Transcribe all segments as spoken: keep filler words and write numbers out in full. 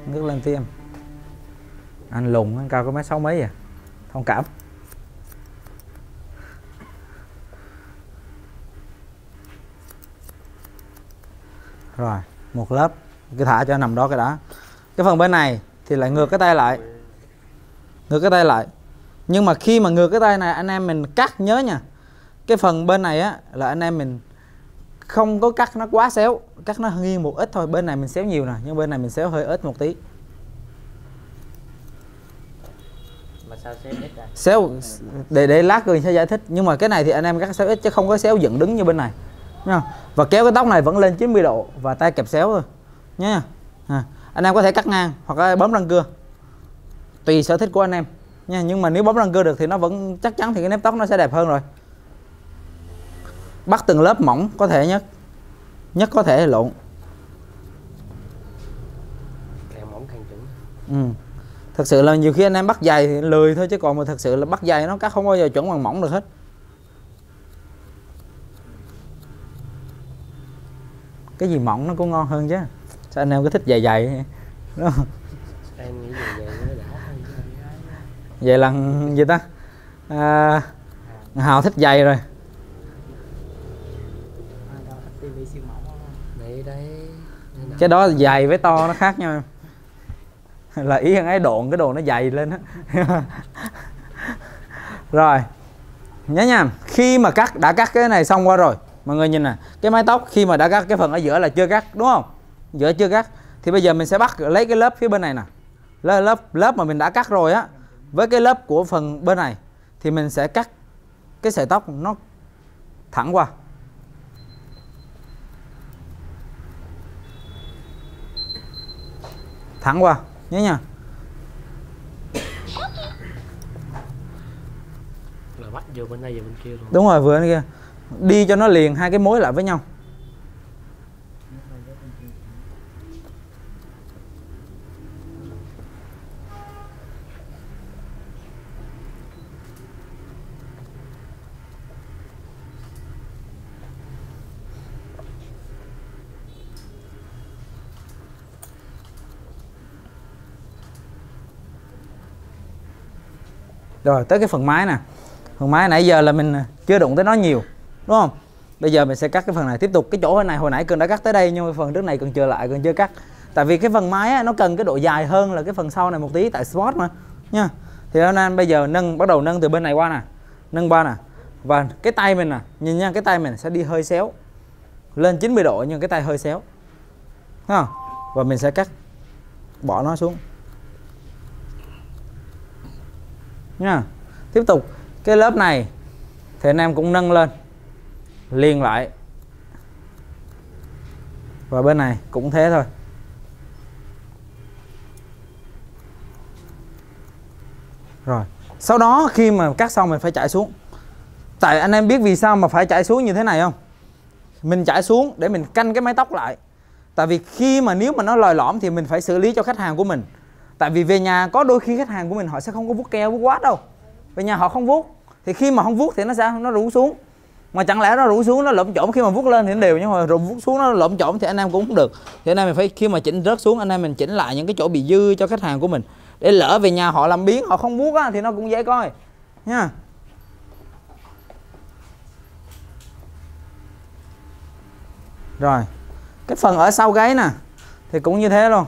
ngước lên tim. Anh lùn, anh cao có mấy sáu mấy à, thông cảm. Rồi, một lớp, cứ thả cho nằm đó cái đã. Cái phần bên này thì lại ngược cái tay lại, ngược cái tay lại. Nhưng mà khi mà ngược cái tay này anh em mình cắt, nhớ nha, cái phần bên này á là anh em mình không có cắt nó quá xéo, cắt nó nghiêng một ít thôi. Bên này mình xéo nhiều nè, nhưng bên này mình xéo hơi ít một tí. Mà sao xéo ít à? Xéo để để lát rồi sẽ giải thích. Nhưng mà cái này thì anh em cắt xéo ít chứ không có xéo dựng đứng như bên này nha. Và kéo cái tóc này vẫn lên chín mươi độ và tay kẹp xéo thôi nhé. À, anh em có thể cắt ngang hoặc là bấm răng cưa, tùy sở thích của anh em nha. Nhưng mà nếu bấm răng cưa được thì nó vẫn chắc chắn thì cái nếp tóc nó sẽ đẹp hơn rồi. Bắt từng lớp mỏng có thể nhất, nhất có thể lộn. Càng mỏng càng chuẩn. Ừ. Thật sự là nhiều khi anh em bắt dày thì lười thôi, chứ còn mà thật sự là bắt dày nó cắt không bao giờ chuẩn bằng mỏng được hết. Cái gì mỏng nó cũng ngon hơn chứ. Sao anh em cứ thích dày dày đúng không? Em nghĩ dày dày nó đã hơn. Vậy là gì ta? À, Hào thích dày rồi. Đây đây. Cái đó dày với to nó khác nhau. Là ý thằng ấy độn cái đồ nó dày lên á. Rồi nhớ nha, khi mà cắt, đã cắt cái này xong qua rồi, mọi người nhìn nè, cái mái tóc khi mà đã cắt cái phần ở giữa là chưa cắt đúng không, giữa chưa cắt thì bây giờ mình sẽ bắt lấy cái lớp phía bên này nè, lớp lớp lớp mà mình đã cắt rồi á, với cái lớp của phần bên này thì mình sẽ cắt cái sợi tóc nó thẳng qua. Thẳng qua nhớ nha. Là bắt vừa bên đây vừa bên kia luôn. Đúng rồi, vừa bên kia. Đi cho nó liền hai cái mối lại với nhau. Rồi tới cái phần mái nè. Phần mái nãy giờ là mình chưa đụng tới nó nhiều đúng không? Bây giờ mình sẽ cắt cái phần này. Tiếp tục cái chỗ này hồi nãy Cường đã cắt tới đây, nhưng mà phần trước này Cường chưa lại, Cường chưa cắt. Tại vì cái phần mái á, nó cần cái độ dài hơn là cái phần sau này một tí, tại sport mà nha. Thì nên bây giờ nâng, bắt đầu nâng từ bên này qua nè, nâng qua nè. Và cái tay mình nè, nhìn nha, cái tay mình sẽ đi hơi xéo lên chín mươi độ, nhưng cái tay hơi xéo, thấy không? Và mình sẽ cắt, bỏ nó xuống nha. Tiếp tục cái lớp này thì anh em cũng nâng lên liền lại, và bên này cũng thế thôi. Rồi sau đó khi mà cắt xong mình phải chải xuống. Tại anh em biết vì sao mà phải chải xuống như thế này không? Mình chải xuống để mình canh cái mái tóc lại. Tại vì khi mà nếu mà nó lòi lõm thì mình phải xử lý cho khách hàng của mình. Tại vì về nhà có đôi khi khách hàng của mình họ sẽ không có vuốt keo, vuốt quát đâu. Về nhà họ không vuốt, thì khi mà không vuốt thì nó sẽ nó rủ xuống. Mà chẳng lẽ nó rủ xuống nó lộn trộm, khi mà vuốt lên thì nó đều, nhưng mà rồi vuốt xuống nó lộn trộm thì anh em cũng không được. Thì anh em mình phải, khi mà chỉnh rớt xuống, anh em mình chỉnh lại những cái chỗ bị dư cho khách hàng của mình, để lỡ về nhà họ làm biếng, họ không vuốt á, thì nó cũng dễ coi nha. Rồi cái phần ở sau gáy nè thì cũng như thế luôn.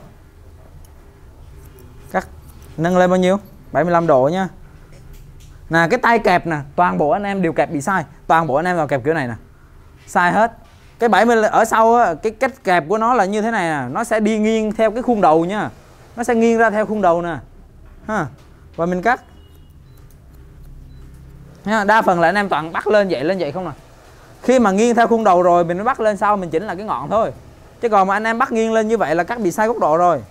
Cắt nâng lên bao nhiêu? bảy mươi lăm độ nha. Nè cái tay kẹp nè, toàn bộ anh em đều kẹp bị sai. Toàn bộ anh em đều kẹp kiểu này nè, sai hết. Cái bảy mươi ở sau á, cái cách kẹp của nó là như thế này nè, nó sẽ đi nghiêng theo cái khuôn đầu nha. Nó sẽ nghiêng ra theo khuôn đầu nè ha. Và mình cắt nha. Đa phần là anh em toàn bắt lên vậy lên vậy không nè. Khi mà nghiêng theo khuôn đầu rồi mình mới bắt lên sau, mình chỉnh lại cái ngọn thôi. Chứ còn mà anh em bắt nghiêng lên như vậy là cắt bị sai góc độ rồi.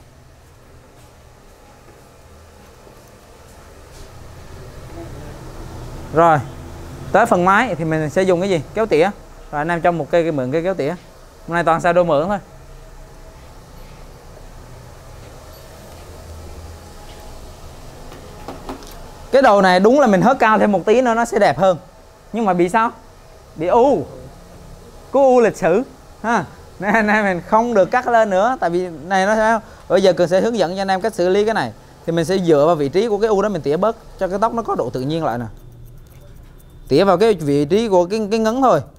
Rồi tới phần mái thì mình sẽ dùng cái gì? Kéo tỉa. Rồi anh em trong một cây, cây mượn cây kéo tỉa. Hôm nay toàn sao đôi mượn thôi. Cái đầu này đúng là mình hớt cao thêm một tí nữa nó sẽ đẹp hơn. Nhưng mà bị sao? Bị u. Có u lịch sử ha. nên anh em mình không được cắt lên nữa, tại vì này nó sao bây giờ cường sẽ hướng dẫn cho anh em cách xử lý cái này. Thì mình sẽ dựa vào vị trí của cái u đó mình tỉa bớt cho cái tóc nó có độ tự nhiên lại nè, tỉa vào cái vị trí của cái cái ngấn thôi.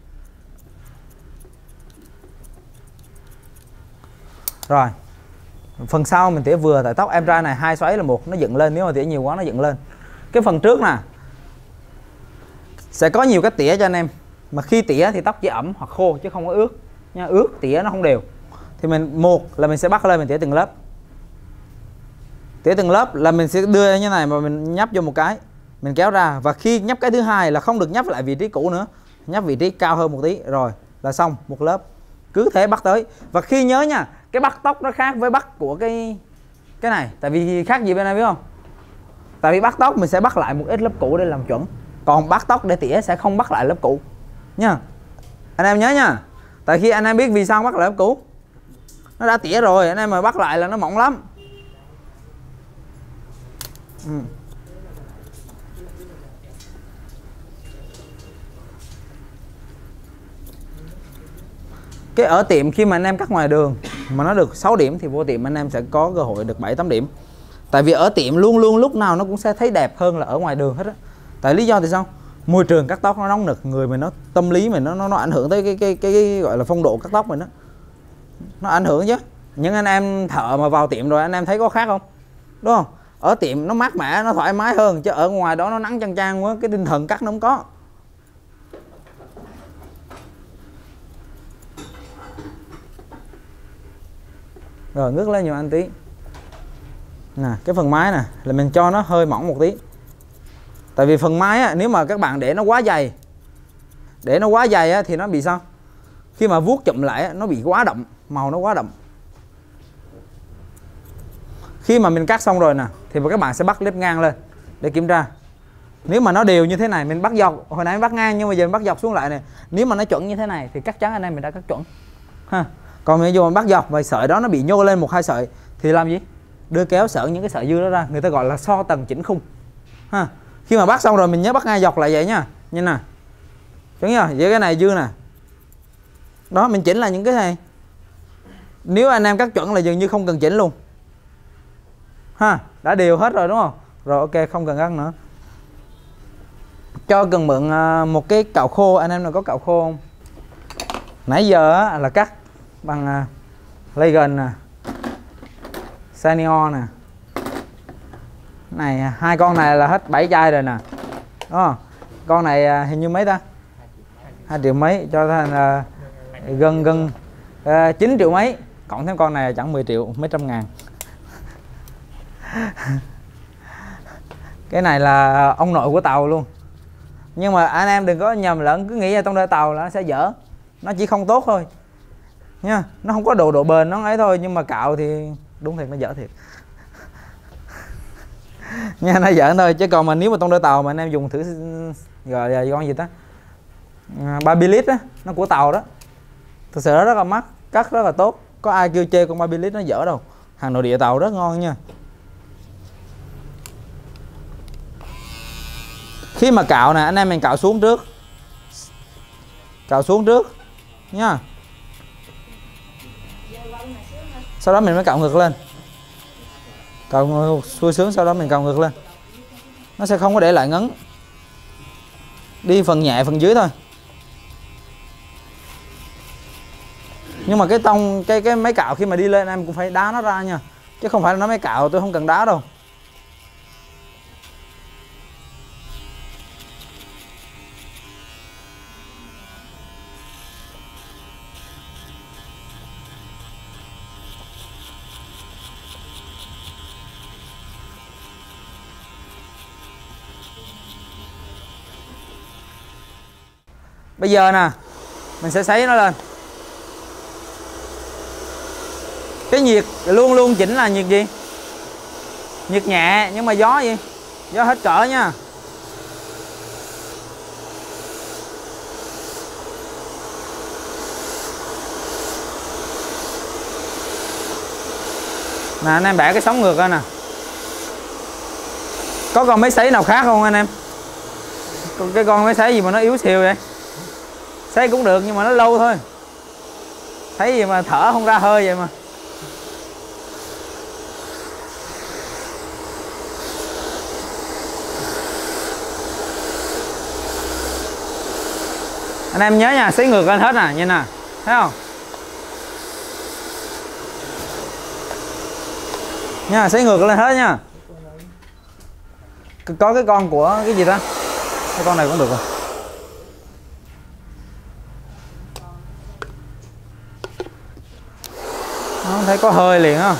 Rồi phần sau mình tỉa vừa, tại tóc em trai này hai xoáy là một, nó dựng lên, nếu mà tỉa nhiều quá nó dựng lên. Cái phần trước nè sẽ có nhiều cách tỉa cho anh em, mà khi tỉa thì tóc chỉ ẩm hoặc khô chứ không có ướt nha, ướt tỉa nó không đều. Thì mình một là mình sẽ bắt lên mình tỉa từng lớp, tỉa từng lớp là mình sẽ đưa như này mà mình nhấp vô một cái mình kéo ra, và khi nhấp cái thứ hai là không được nhấp lại vị trí cũ nữa, nhấp vị trí cao hơn một tí rồi là xong một lớp. Cứ thế bắt tới. Và khi nhớ nha, cái bắt tóc nó khác với bắt của cái cái này. Tại vì khác gì bên này biết không? Tại vì bắt tóc mình sẽ bắt lại một ít lớp cũ để làm chuẩn, còn bắt tóc để tỉa sẽ không bắt lại lớp cũ nha. Anh em nhớ nha. Tại khi anh em biết vì sao bắt lại lớp cũ, nó đã tỉa rồi, anh em mà bắt lại là nó mỏng lắm. Ừ. Cái ở tiệm khi mà anh em cắt ngoài đường mà nó được sáu điểm thì vô tiệm anh em sẽ có cơ hội được bảy tám điểm. Tại vì ở tiệm luôn luôn lúc nào nó cũng sẽ thấy đẹp hơn là ở ngoài đường hết á. Tại lý do thì sao? Môi trường cắt tóc nó nóng nực, người mình nó tâm lý mình nó nó, nó ảnh hưởng tới cái, cái cái cái gọi là phong độ cắt tóc mình đó. Nó ảnh hưởng chứ. Những anh em thợ mà vào tiệm rồi anh em thấy có khác không? Đúng không? Ở tiệm nó mát mẻ, nó thoải mái hơn, chứ ở ngoài đó nó nắng chang chang quá, cái tinh thần cắt nó không có. Rồi ngước lên nhiều anh tí. Nè, cái phần mái nè là mình cho nó hơi mỏng một tí. Tại vì phần mái á, nếu mà các bạn để nó quá dày, để nó quá dày á, thì nó bị sao? Khi mà vuốt chụm lại á, nó bị quá đậm, màu nó quá đậm. Khi mà mình cắt xong rồi nè thì các bạn sẽ bắt clip ngang lên để kiểm tra. Nếu mà nó đều như thế này mình bắt dọc, hồi nãy mình bắt ngang nhưng mà giờ mình bắt dọc xuống lại này. Nếu mà nó chuẩn như thế này thì chắc chắn anh em mình đã cắt chuẩn ha. Còn nếu mà bắt dọc và sợi đó nó bị nhô lên một hai sợi thì làm gì? Đưa kéo sợi những cái sợi dư đó ra, người ta gọi là so tầng chỉnh khung ha. Khi mà bắt xong rồi mình nhớ bắt ngay dọc lại vậy nha. Nhìn nè, chuẩn chưa? Vậy cái này dư nè, đó mình chỉnh là những cái này. Nếu anh em cắt chuẩn là dường như không cần chỉnh luôn ha, đã đều hết rồi đúng không? Rồi ok, không cần cắt nữa. Cho cần mượn một cái cạo khô, anh em nào có cạo khô không? Nãy giờ là cắt bằng Legend nè, Senior nè. Này hai con này là hết bảy chai rồi nè. Đó. Con này hình như mấy ta? hai triệu mấy, cho thành uh, gần gần uh, chín triệu mấy, cộng thêm con này chẳng mười triệu, mấy trăm ngàn. Cái này là ông nội của tàu luôn. Nhưng mà anh em đừng có nhầm lẫn, cứ nghĩ là trong đôi tàu là nó sẽ dở. Nó chỉ không tốt thôi nha, nó không có độ độ bền nó ấy thôi, nhưng mà cạo thì đúng thiệt nó dở thiệt. Nha, nó dở thôi, chứ còn mà nếu mà trong đôi tàu mà anh em dùng thử gọi là con gì ta, Babyliss á, nó của tàu đó, thực sự nó rất là mắc, cắt rất là tốt. Có ai kêu chê con Babyliss nó dở đâu, hàng nội địa tàu rất ngon nha. Khi mà cạo nè, anh em mình cạo xuống trước, cạo xuống trước nha, sau đó mình mới cạo ngược lên, cạo xuôi sướng, sau đó mình cạo ngược lên, nó sẽ không có để lại ngấn, đi phần nhẹ phần dưới thôi. Nhưng mà cái tông cái cái máy cạo khi mà đi lên em cũng phải đá nó ra nha, chứ không phải là nó máy cạo tôi không cần đá đâu. Bây giờ nè, mình sẽ sấy nó lên. Cái nhiệt luôn luôn chỉnh là nhiệt gì? Nhiệt nhẹ, nhưng mà gió gì? Gió hết cỡ nha. Nè anh em bẻ cái sóng ngược ra nè. Có con máy sấy nào khác không anh em? Cái con máy sấy gì mà nó yếu xìu vậy? Sấy cũng được nhưng mà nó lâu thôi. Thấy gì mà thở không ra hơi vậy mà. Anh em nhớ nha, xấy ngược lên hết nè, nhìn nè, thấy không? Nha, xấy ngược lên hết nha. Có cái con của cái gì ta? Cái con này cũng được rồi. Không thấy có hơi liền không?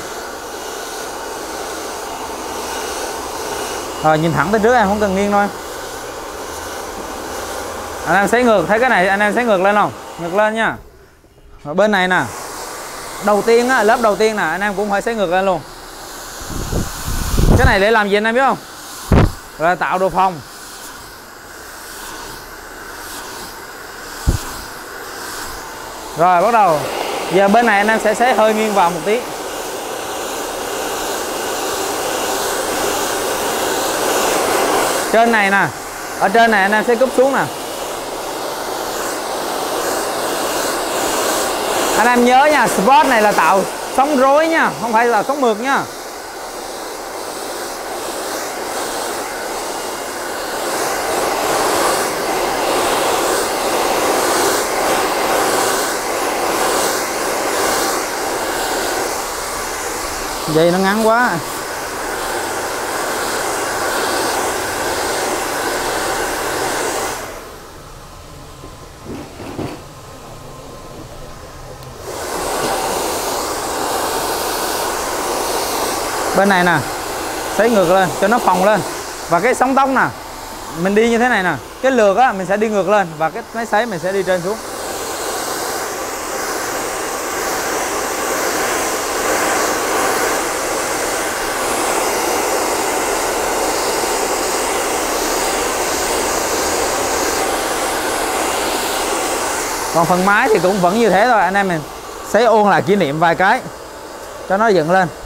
Rồi nhìn thẳng tới trước em, không cần nghiêng thôi. Anh em xấy ngược, thấy cái này anh em xấy ngược lên không? Ngược lên nha. Ở bên này nè. Đầu tiên á, lớp đầu tiên nè, anh em cũng phải xấy ngược lên luôn. Cái này để làm gì anh em biết không? Là tạo độ phòng. Rồi bắt đầu. Giờ bên này anh em sẽ xấy hơi nghiêng vào một tí. Trên này nè. Ở trên này anh em sẽ cúp xuống nè. Anh em nhớ nha, spot này là tạo sóng rối nha, không phải là sóng mượt nha. Dây nó ngắn quá. Bên này nè, xấy ngược lên cho nó phồng lên. Và cái sóng tóc nè, mình đi như thế này nè. Cái lượt á, mình sẽ đi ngược lên. Và cái máy sấy mình sẽ đi trên xuống. Còn phần máy thì cũng vẫn như thế thôi. Anh em mình sấy ôn lại kỷ niệm vài cái cho nó dựng lên.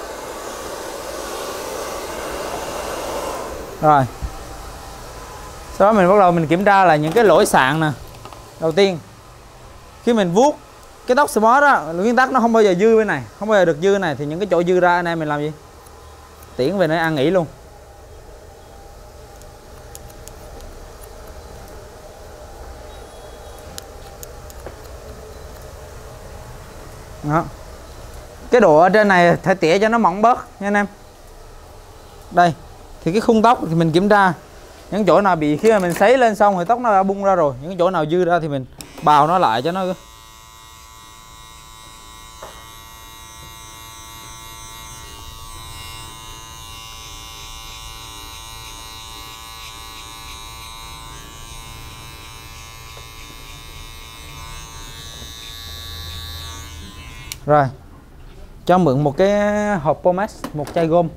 Rồi. Sau đó mình bắt đầu mình kiểm tra là những cái lỗi sạn nè. Đầu tiên, khi mình vuốt cái tóc sport á, nguyên tắc nó không bao giờ dư bên này, không bao giờ được dư bên này, thì những cái chỗ dư ra anh em mình làm gì? Tiễn về nơi ăn nghỉ luôn. Đó. Cái độ ở trên này phải tỉa cho nó mỏng bớt nha anh em. Đây, thì cái khung tóc thì mình kiểm tra những chỗ nào bị, khi mà mình sấy lên xong thì tóc nó đã bung ra rồi, những chỗ nào dư ra thì mình bào nó lại cho nó. Rồi, cho mượn một cái hộp pomade, một chai gôm.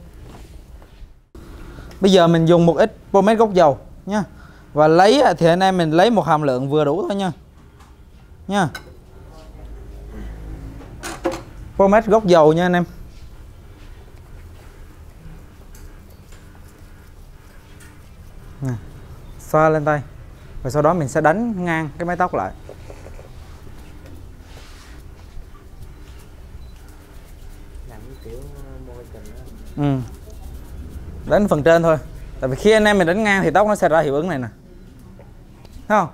Bây giờ mình dùng một ít pomade gốc dầu nha. Và lấy thì anh em mình lấy một hàm lượng vừa đủ thôi nha. Nha. Pomade gốc dầu nha anh em. Nè, xoa lên tay. Và sau đó mình sẽ đánh ngang cái mái tóc lại. Ừ. Đánh phần trên thôi. Tại vì khi anh em mình đánh ngang thì tóc nó sẽ ra hiệu ứng này nè. Thấy không?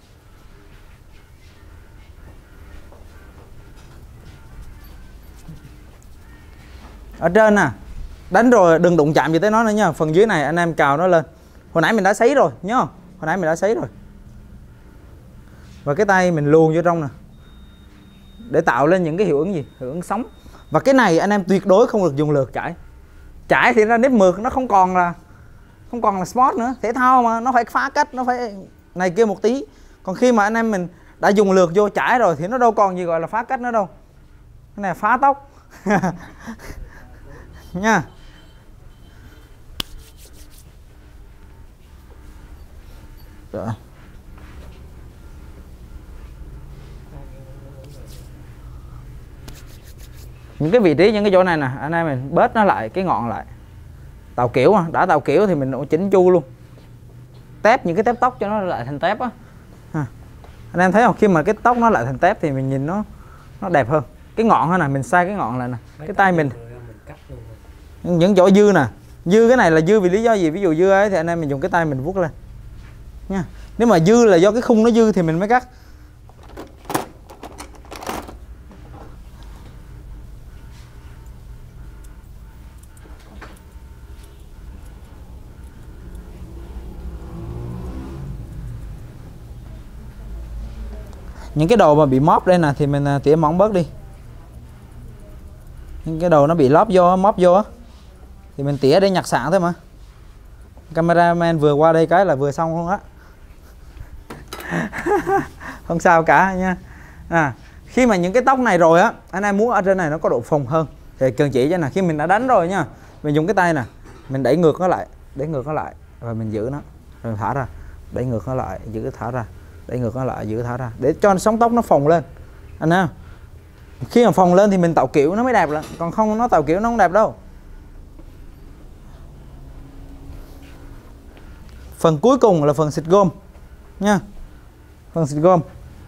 Ở trên nè, đánh rồi đừng đụng chạm gì tới nó nữa nha. Phần dưới này anh em cào nó lên. Hồi nãy mình đã sấy rồi, nhớ không? Hồi nãy mình đã sấy rồi. Và cái tay mình luồn vô trong nè, để tạo lên những cái hiệu ứng gì? Hiệu ứng sóng. Và cái này anh em tuyệt đối không được dùng lượt chải. Chải thì ra nếp mượt, nó không còn là không còn là sport nữa, thể thao mà, nó phải phá cách, nó phải này kia một tí. Còn khi mà anh em mình đã dùng lượt vô chải rồi thì nó đâu còn gì gọi là phá cách nữa đâu. Cái này là phá tóc. Nha. Rồi. Những cái vị trí, những cái chỗ này nè, anh em mình bớt nó lại, cái ngọn lại. Tạo kiểu mà, đã tạo kiểu thì mình chỉnh chu luôn. Tép những cái tép tóc cho nó lại thành tép á. À. Anh em thấy không, khi mà cái tóc nó lại thành tép thì mình nhìn nó nó đẹp hơn. Cái ngọn thôi nè, mình sai cái ngọn lại nè. Mấy Cái tay mình mình cắt luôn. những chỗ dư nè, dư cái này là dư vì lý do gì? Ví dụ dư ấy thì anh em mình dùng cái tay mình vuốt lên nha. Nếu mà dư là do cái khung nó dư thì mình mới cắt. Những cái đồ mà bị móp đây nè thì mình tỉa mỏng bớt đi. Những cái đồ nó bị lóp vô, móp vô á thì mình tỉa để nhặt sạn thôi mà. Cameraman vừa qua đây cái là vừa xong luôn á. Không sao cả nha. À, khi mà những cái tóc này rồi á, anh em muốn ở trên này nó có độ phồng hơn thì cần chỉ cho nè, khi mình đã đánh rồi nha, mình dùng cái tay nè, mình đẩy ngược nó lại, đẩy ngược nó lại rồi mình giữ nó, rồi thả ra, đẩy ngược nó lại, giữ thả ra, đẩy ngược nó lại, giữ thả ra để cho sóng tóc nó phồng lên. Anh thấy không? Khi mà phồng lên thì mình tạo kiểu nó mới đẹp lên, còn không nó tạo kiểu nó không đẹp đâu. Phần cuối cùng là phần xịt gôm nha. Phần xịt gôm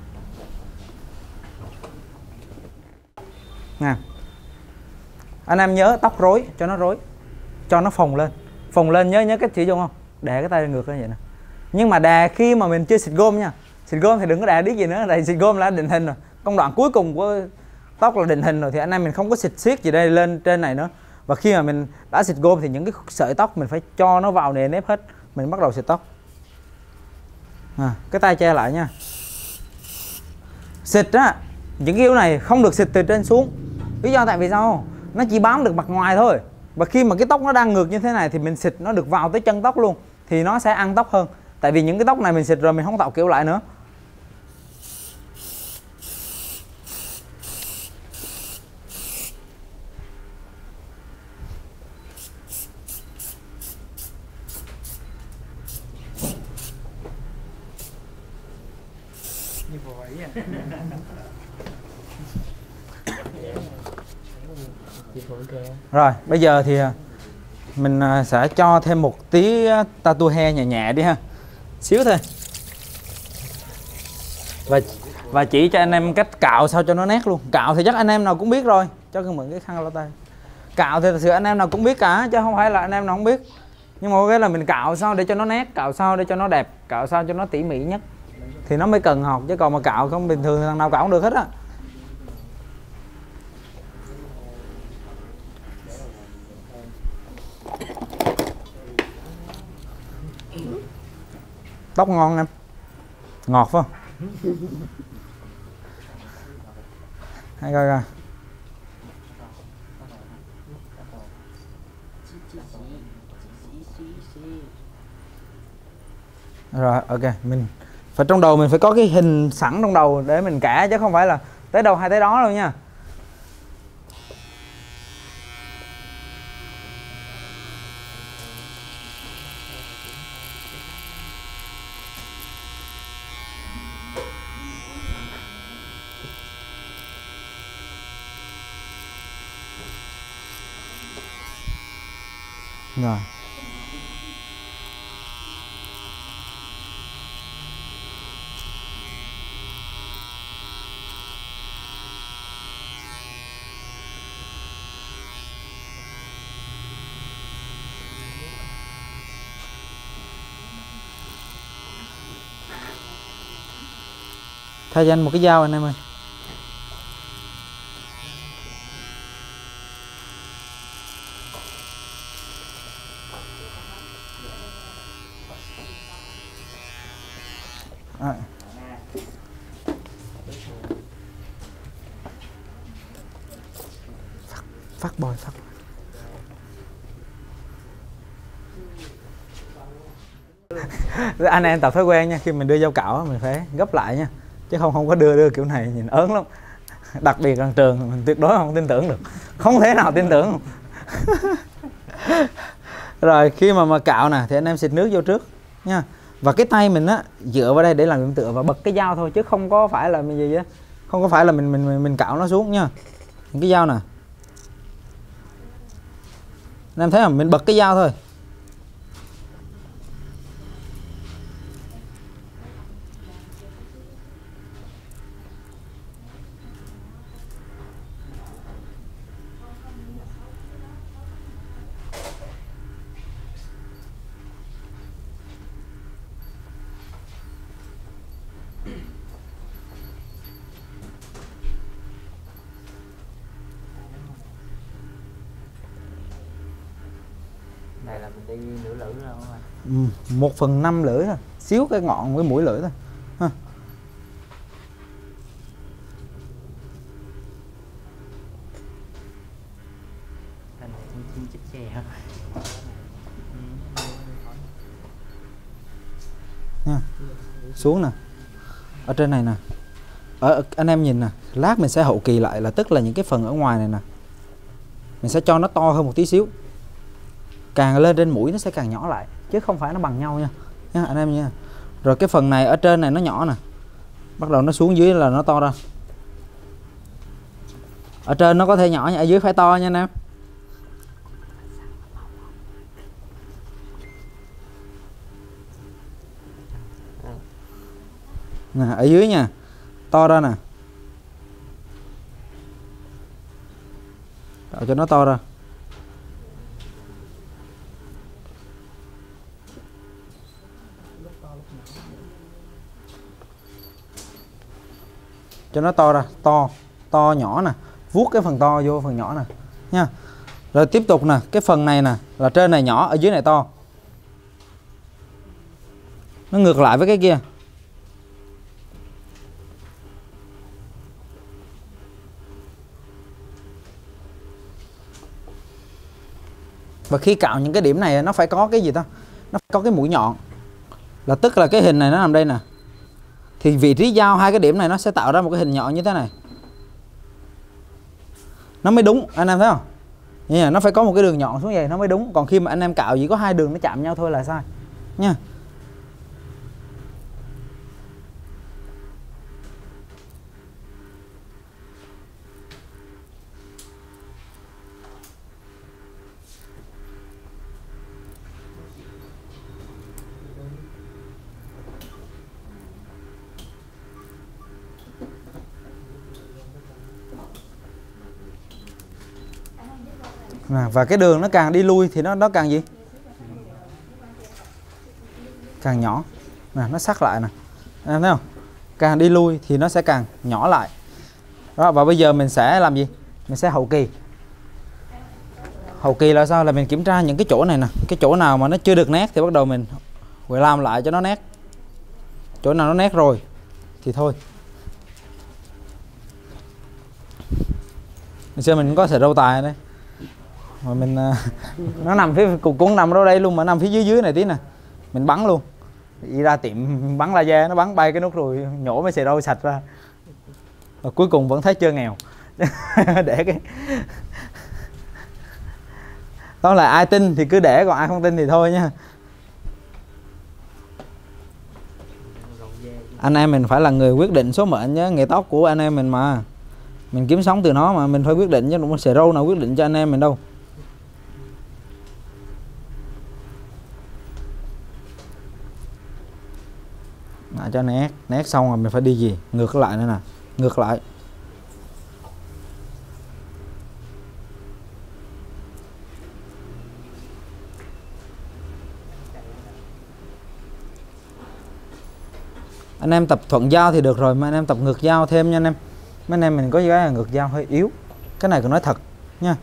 nè, anh em nhớ tóc rối cho nó rối, cho nó phồng lên, phồng lên nhớ nhớ cách sử dụng không? Đè cái tay ngược như vậy nè. Nhưng mà đè khi mà mình chưa xịt gôm nha, xịt gôm thì đừng có đè điếc gì nữa, tại xịt gôm là định hình rồi, công đoạn cuối cùng của tóc là định hình rồi thì anh em mình không có xịt xiết gì đây lên trên này nữa. Và khi mà mình đã xịt gôm thì những cái sợi tóc mình phải cho nó vào nề nếp hết, mình bắt đầu xịt tóc. À, cái tay che lại nha. Xịt á, những cái yếu này không được xịt từ trên xuống. Lý do tại vì sao? Nó chỉ bám được mặt ngoài thôi. Và khi mà cái tóc nó đang ngược như thế này thì mình xịt nó được vào tới chân tóc luôn, thì nó sẽ ăn tóc hơn. Tại vì những cái tóc này mình xịt rồi mình không tạo kiểu lại nữa. Rồi bây giờ thì mình sẽ cho thêm một tí tattoo hair nhẹ nhẹ đi ha, xíu thôi. Và và chỉ cho anh em cách cạo sao cho nó nét luôn. Cạo thì chắc anh em nào cũng biết rồi, cho cái mượn cái khăn lau tay. Cạo thì thật sự anh em nào cũng biết cả chứ không phải là anh em nào không biết. Nhưng mà cái là mình cạo sao để cho nó nét, cạo sao để cho nó đẹp, cạo sao cho nó tỉ mỉ nhất thì nó mới cần học, chứ còn mà cạo không bình thường thì thằng nào cạo cũng được hết á. Tóc ngon em, ngọt phải không? Hay coi coi. Rồi ok, mình phải trong đầu mình phải có cái hình sẵn trong đầu để mình cả, chứ không phải là tới đâu hay tới đó đâu nha. Rồi. Thay cho anh một cái dao anh em ơi. À. Phát, phát bôi phát. Anh em tập thói quen nha, khi mình đưa dao cạo mình phải gấp lại nha, chứ không không có đưa đưa kiểu này nhìn ớn lắm. Đặc biệt là trường mình tuyệt đối không tin tưởng được, không thể nào tin tưởng. Rồi khi mà mà cạo nè thì anh em xịt nước vô trước nha. Và cái tay mình á dựa vào đây để làm điểm tựa và bật cái dao thôi, chứ không có phải là mình gì á, không có phải là mình mình mình, mình cạo nó xuống nha. Cái dao nè, anh em thấy không, mình bật cái dao thôi. Này là mình đi nửa lưỡi rồi không ạ? Ừ, một phần năm lưỡi thôi, xíu cái ngọn với mũi lưỡi thôi ha. Cái này cũng chín chích chè hả? Nha. Xuống nè, ở trên này nè, ở anh em nhìn nè, lát mình sẽ hậu kỳ lại, là tức là những cái phần ở ngoài này nè mình sẽ cho nó to hơn một tí xíu, càng lên trên mũi nó sẽ càng nhỏ lại, chứ không phải nó bằng nhau nha, nha anh em nha. Rồi cái phần này ở trên này nó nhỏ nè, bắt đầu nó xuống dưới là nó to ra. Ở trên nó có thể nhỏ, ở dưới phải to nha anh em. Nè, ở dưới nha, to ra nè, tạo cho nó to ra. Cho nó to ra, to, to nhỏ nè, vuốt cái phần to vô phần nhỏ nè nha. Rồi tiếp tục nè, cái phần này nè là trên này nhỏ, ở dưới này to. Nó ngược lại với cái kia. Và khi cạo những cái điểm này nó phải có cái gì ta? Nó phải có cái mũi nhọn. Là tức là cái hình này nó nằm đây nè, thì vị trí giao hai cái điểm này nó sẽ tạo ra một cái hình nhọn như thế này, nó mới đúng, anh em thấy không? Nha, nó phải có một cái đường nhọn xuống vậy nó mới đúng. Còn khi mà anh em cạo chỉ có hai đường nó chạm nhau thôi là sai nha. À, và cái đường nó càng đi lui thì nó nó càng gì? Càng nhỏ. Nè, nó sắc lại nè. Em thấy không? Càng đi lui thì nó sẽ càng nhỏ lại. Đó, và bây giờ mình sẽ làm gì? Mình sẽ hậu kỳ. Hậu kỳ là sao? Là mình kiểm tra những cái chỗ này nè, cái chỗ nào mà nó chưa được nét thì bắt đầu mình phải làm lại cho nó nét. Chỗ nào nó nét rồi thì thôi. Ngày xưa mình có sợi râu tài đây. Mà mình nó nằm phía cục cũng nằm đâu đây luôn, mà nằm phía dưới dưới này tí nè, mình bắn luôn, đi ra tiệm bắn laser nó bắn bay cái nút rồi nhổ mấy sợi râu sạch ra, và cuối cùng vẫn thấy chưa nghèo. Để cái đó là ai tin thì cứ để, còn ai không tin thì thôi nha. Anh em mình phải là người quyết định số mệnh nhé, nghề tóc của anh em mình mà, mình kiếm sống từ nó mà, mình phải quyết định chứ không sợi râu nào quyết định cho anh em mình đâu. Lại cho nét, nét xong rồi mình phải đi gì? Ngược lại nữa nè, ngược lại. Anh em tập thuận dao thì được rồi, mà anh em tập ngược dao thêm nha anh em. Mấy anh em mình có cái là ngược dao hơi yếu. Cái này còn nói thật nha.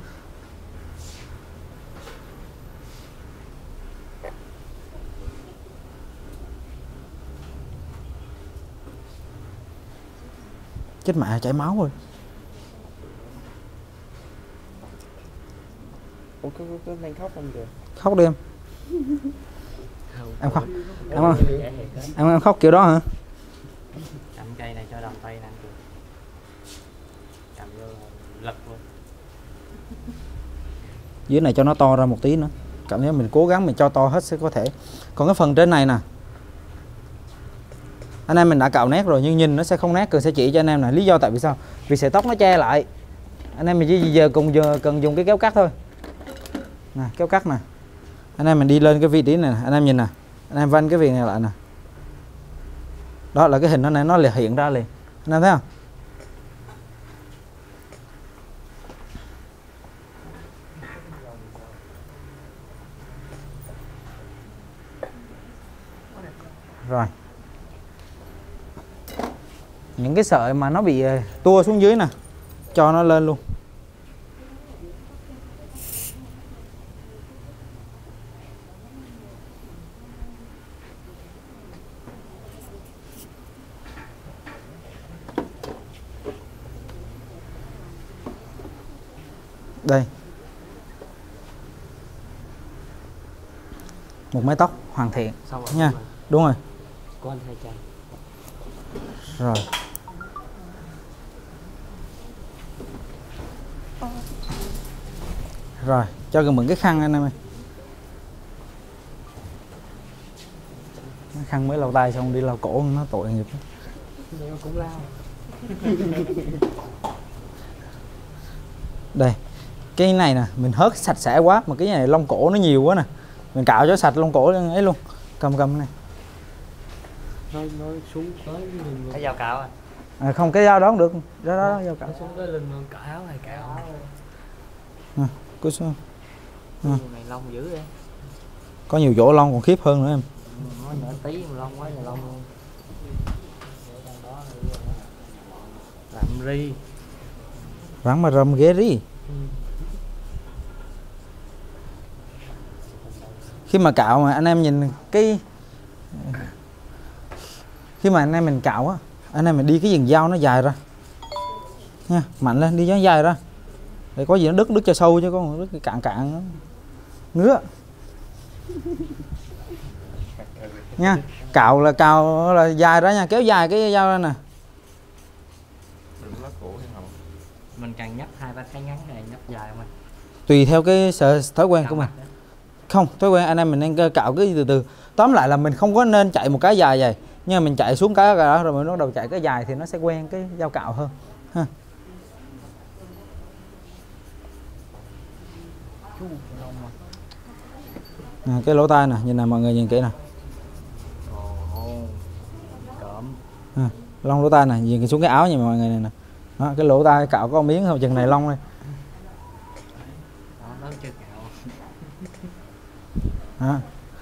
Chết mẹ, chảy máu rồi. Ủa, có, có, có đang khóc không kìa? Khóc đi em. Không. Em khóc. Em không? Em, em khóc kiểu đó hả? Cầm cây này cho đầm tay nè kìa. Cầm vô lật luôn. Dưới này cho nó to ra một tí nữa. Cảm thấy mình cố gắng mình cho to hết sẽ có thể. Còn cái phần trên này nè, anh em mình đã cạo nét rồi nhưng nhìn nó sẽ không nét, cần sẽ chỉ cho anh em này. Lý do tại vì sao? Vì sợi tóc nó che lại. Anh em mình chỉ giờ cùng giờ cần dùng cái kéo cắt thôi. Nè, kéo cắt nè. Anh em mình đi lên cái vị trí này nè, anh em nhìn nè. Anh em vanh cái vị này lại nè. Đó là cái hình nó này nó liền hiện ra liền. Anh em thấy không? Rồi. Những cái sợi mà nó bị tua xuống dưới nè, cho nó lên luôn. Đây. Một mái tóc hoàn thiện nha. Đúng rồi. Có anh hai chai. Rồi. Rồi, cho gần mượn cái khăn anh em ơi. Cái khăn mới lau tay xong đi lau cổ nó tội nghiệp. Cũng lao. Đây. Cái này nè, mình hớt sạch sẽ quá mà cái này lông cổ nó nhiều quá nè. Mình cạo cho sạch lông cổ ấy luôn. Cầm cầm này. Nói nói xuống tới mình cái dao cạo à? À, không cái dao đó không được. Đó đó, dao cạo. Xuống tới lưng cạo áo này cạo áo. À, cứ xuống. À. Này lông dữ vậy. Có nhiều chỗ lông còn khiếp hơn nữa em. Nó nhỏ tí mà lông quá là lông luôn. Làm ri. Rắn mà râm ghế ri. Ừ. Khi mà cạo mà anh em nhìn cái khi mà anh em mình cạo á, anh em mình đi cái viền dao nó dài ra nha, mạnh lên đi cho nó dài ra để có gì nó đứt đứt cho sâu chứ có đứt cạn cạn nó ngứa nha. Cạo là cạo là dài ra nha, kéo dài cái dao ra nè. Mình cần nhấp hai ba cái ngắn này nhấp dài mà. Tùy theo cái sở thói quen của mình. Không, thói quen anh em mình nên cạo cái từ từ. Tóm lại là mình không có nên chạy một cái dài vậy. Nhưng mà mình chạy xuống cái đó rồi mình bắt đầu chạy cái dài thì nó sẽ quen cái dao cạo hơn ha. Nè, cái lỗ tai nè, nhìn nè mọi người nhìn kỹ nè. À, lông lỗ tai nè, nhìn xuống cái áo nha mọi người này nè. Đó, cái lỗ tai cạo có một miếng thôi, chừng này lông đây. À.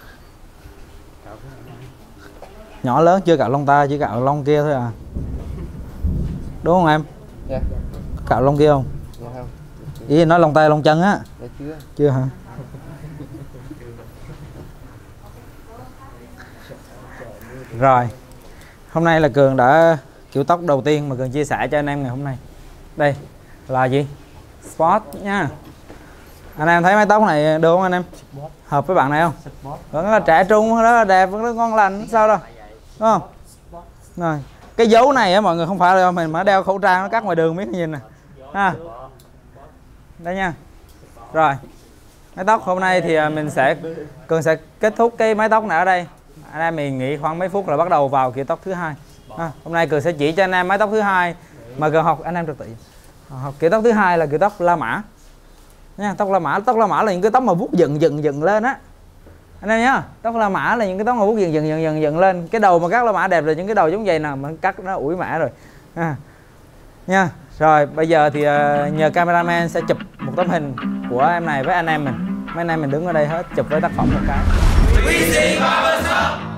Nhỏ lớn chưa cạo lông tai, chỉ cạo lông kia thôi à. Đúng không em? Dạ. Cạo lông kia không? Dạ không. Ý nói lông tay lông chân á. Dạ chưa. Chưa hả? Rồi. Hôm nay là Cường đã kiểu tóc đầu tiên mà Cường chia sẻ cho anh em ngày hôm nay. Đây là gì? Sport nha. Anh em thấy mái tóc này được không anh em? Hợp với bạn này không? Vẫn là trẻ trung, rất là đẹp, vẫn rất ngon lành, sao đâu. Đúng không? Rồi. Cái dấu này á mọi người không phải là mình mà đeo khẩu trang nó cắt ngoài đường biết nhìn nè. Ha. Đây nha. Rồi. Mái tóc hôm nay thì mình sẽ Cường sẽ kết thúc cái mái tóc này ở đây. Anh em mình nghỉ khoảng mấy phút là bắt đầu vào kiểu tóc thứ hai. À, hôm nay Cường sẽ chỉ cho anh em mái tóc thứ hai mà Cường học anh em trật tự. Học kiểu tóc thứ hai là kiểu tóc La Mã. Nha, tóc La Mã, tóc La Mã là những cái tóc mà vuốt dựng dựng dựng lên á. Anh em nhá, tóc La Mã là những cái tóc mà vuốt dựng dựng dựng dựng dựng lên. Cái đầu mà cắt La Mã đẹp rồi những cái đầu giống vậy nè, mà cắt nó ủi mã rồi. À. Nha. Rồi, bây giờ thì uh, nhờ cameraman sẽ chụp một tấm hình của em này với anh em mình. Mấy anh em mình đứng ở đây hết chụp với tác phẩm một cái.